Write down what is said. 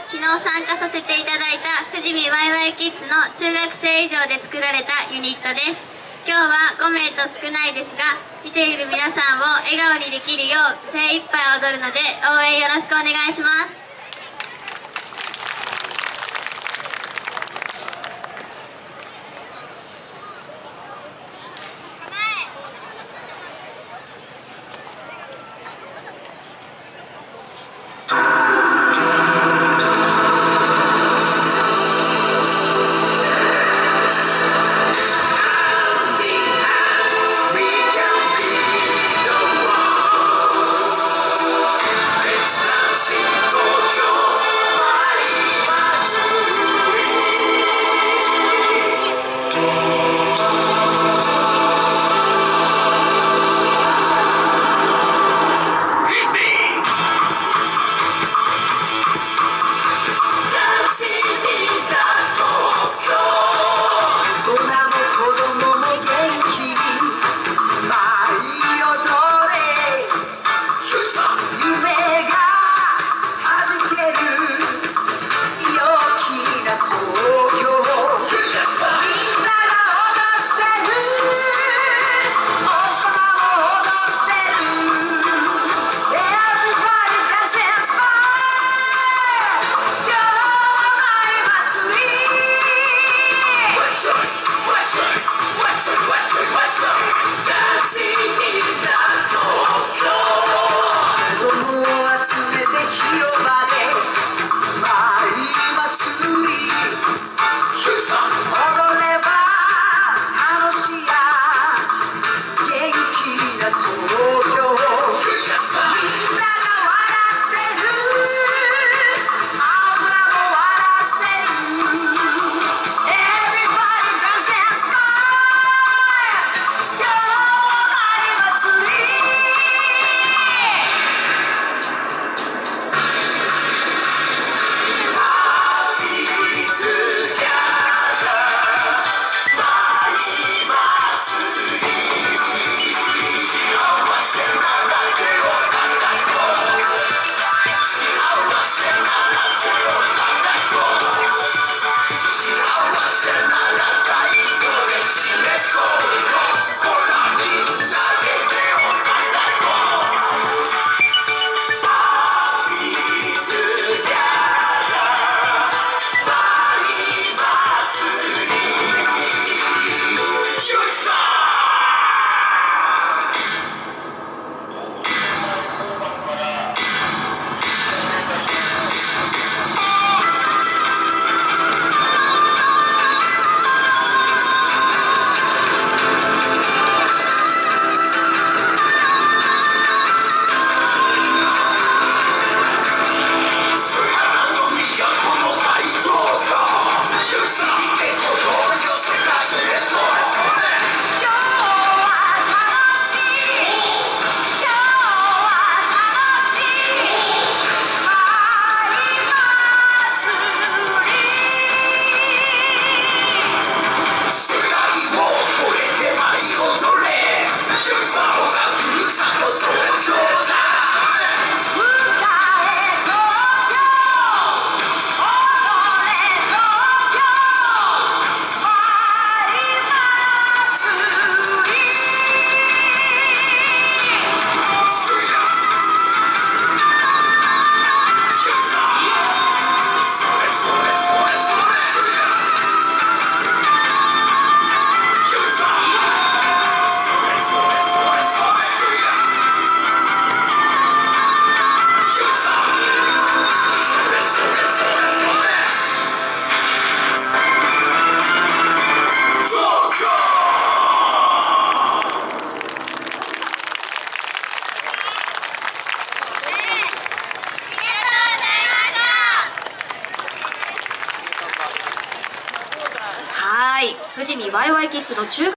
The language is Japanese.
昨日参加させていただいた富士見ワイワイキッズの中学生以上で作られたユニットです。今日は5名と少ないですが、見ている皆さんを笑顔にできるよう精一杯踊るので応援よろしくお願いします。 富士見ワイワイキッズの中学